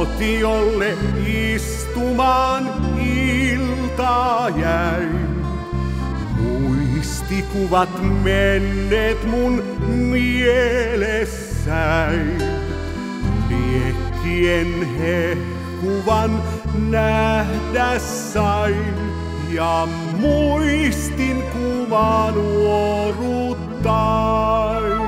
Nuotiolle istumaan iltaa jäin. Muistikuvat menneet mun mielessäin. Liekkien hehkuvan nähdä sain. Ja muistin kuvaa nuoruuttain.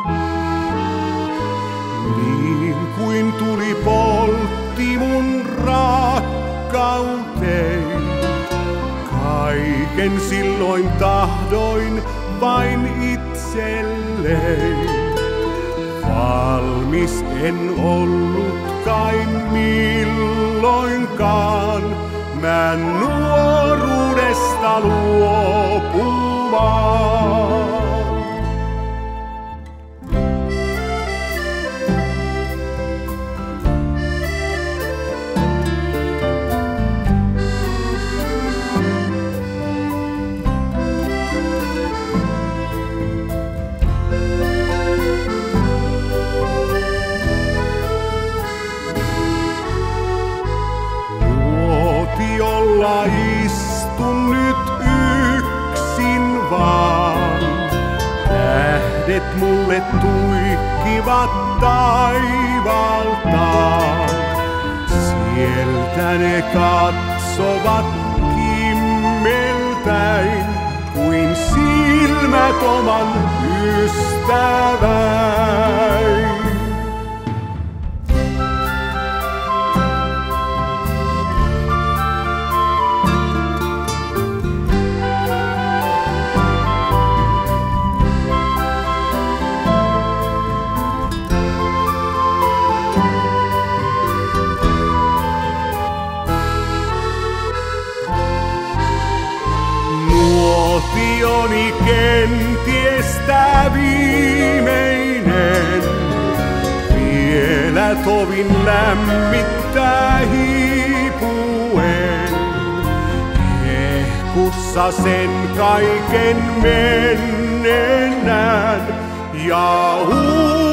Niin kuin tuli poltti mun rakkauteen. Kaiken silloin tahdoin vain itselleen. Valmis en ollut kai milloinkaan. Mä nuoruudesta luopumaan. Nuotiolla istun nyt yksin vaan. Tähdet mulle tuikkivat taivaaltaan. Sieltä ne katsovat kimmeltäin, kuin silmät oman ystäväin. Nuotioni kenties tää viimeinen, vielä tovin lämmittää hiipuen. Hehkussa sen kaiken menneen näen ja